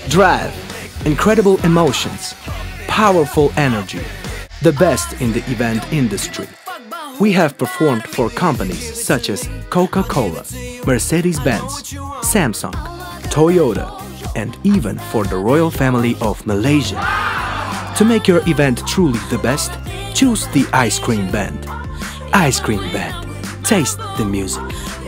Drive, incredible emotions, powerful energy, the best in the event industry. We have performed for companies such as Coca-Cola, Mercedes-Benz, Samsung, Toyota, and even for the royal family of Malaysia. To make your event truly the best, choose the Ice Cream Band. Ice Cream Band. Taste the music.